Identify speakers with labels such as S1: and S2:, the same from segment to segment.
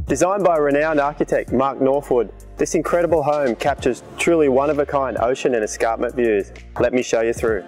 S1: Designed by renowned architect Mark Northwood, this incredible home captures truly one-of-a-kind ocean and escarpment views. Let me show you through.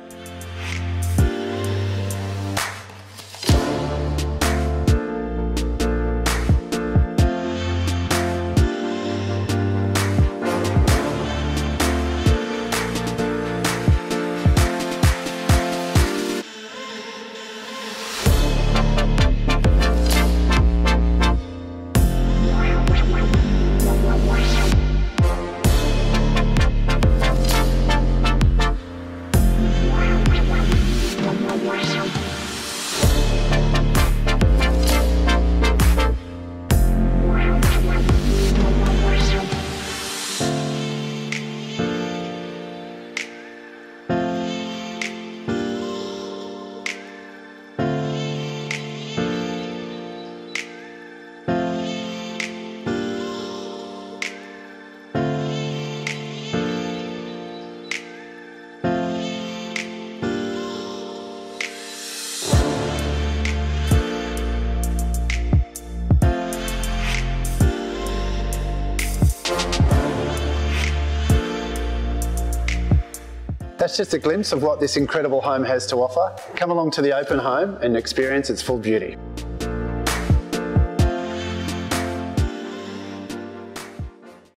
S2: That's just a glimpse of what this incredible home has to offer. Come along to the open home and experience its full beauty.